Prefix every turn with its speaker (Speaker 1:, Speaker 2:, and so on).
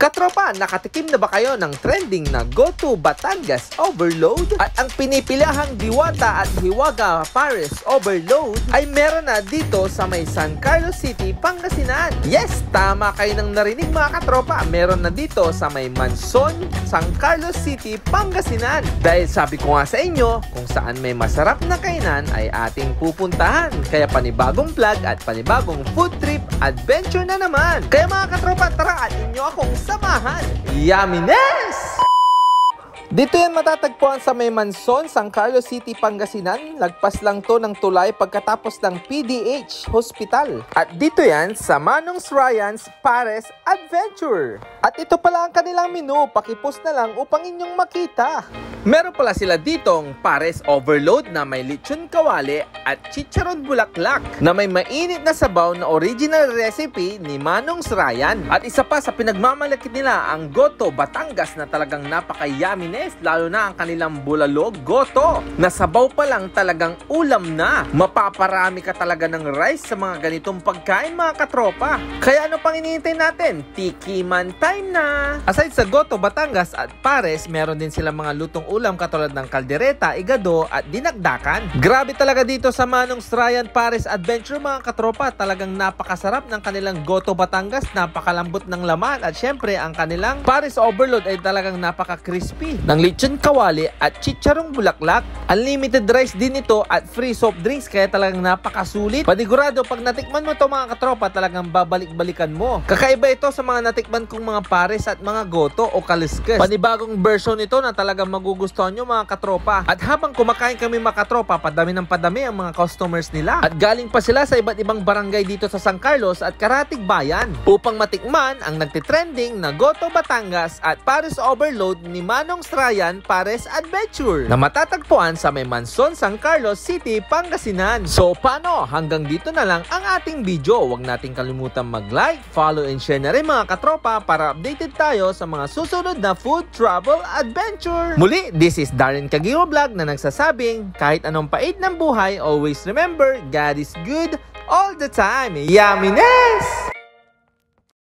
Speaker 1: Katropa, nakatikim na ba kayo ng trending na Go-To Batangas Overload? At ang pinipilahang Diwata at Hiwaga Pares Overload ay meron na dito sa may San Carlos City, Pangasinan. Yes, tama kayo nang narinig mga katropa. Meron na dito sa may Manson, San Carlos City, Pangasinan. Dahil sabi ko nga sa inyo, kung saan may masarap na kainan ay ating pupuntahan. Kaya panibagong vlog at panibagong food trip adventure na naman. Kaya mga katropa, tara at inyo akong samahan. Yumminess! Dito yan matatagpuan sa may Manson, San Carlos City, Pangasinan. Lagpas lang to ng tulay pagkatapos ng PDH Hospital. At dito yan sa Manong's Ryan's Pares Adventure. At ito pala ang kanilang menu. Pakipost na lang upang inyong makita. Meron pala sila ditong Pares Overload na may lechon kawali at chicharon bulaklak na may mainit na sabaw na original recipe ni Manong's Ryan. At isa pa sa pinagmamalakit nila ang Goto Batangas na talagang napaka-yummy, lalo na ang kanilang bulalog goto na sabaw pa lang talagang ulam na. Mapaparami ka talaga ng rice sa mga ganitong pagkain mga katropa. Kaya ano pang hinihintay natin? Tikiman time na! Aside sa Goto Batangas at Pares, meron din silang mga lutong ulam katulad ng kaldereta, igado at dinagdakan. Grabe talaga dito sa Manong's Ryan Pares Adventure mga katropa. Talagang napakasarap ng kanilang Goto Batangas, napakalambot ng laman at syempre ang kanilang Pares Overload ay talagang napaka-crispy ng lechon kawali at chicharong bulaklak. Unlimited rice din ito at free soft drinks kaya talagang napakasulit. Panigurado pag natikman mo to mga katropa, talagang babalik-balikan mo. Kakaiba ito sa mga natikman kong mga pares at mga goto o kaliskes. Panibagong version ito na talagang magugustuhan nyo mga katropa. At habang kumakain kami mga katropa, padami ng padami ang mga customers nila. At galing pa sila sa iba't ibang barangay dito sa San Carlos at Karatig Bayan upang matikman ang nagtitrending na Goto Batangas at Pares Overload ni Manong's Ryan Pares Adventure na matatagpuan sa may Manson, San Carlos City, Pangasinan. So paano? Hanggang dito na lang ang ating video. Huwag nating kalimutan mag-like, follow and share na rin mga katropa para updated tayo sa mga susunod na food travel adventure. Muli, this is Darren Caguio Vlog na nagsasabing kahit anong pait ng buhay, always remember God is good all the time. Yumminess!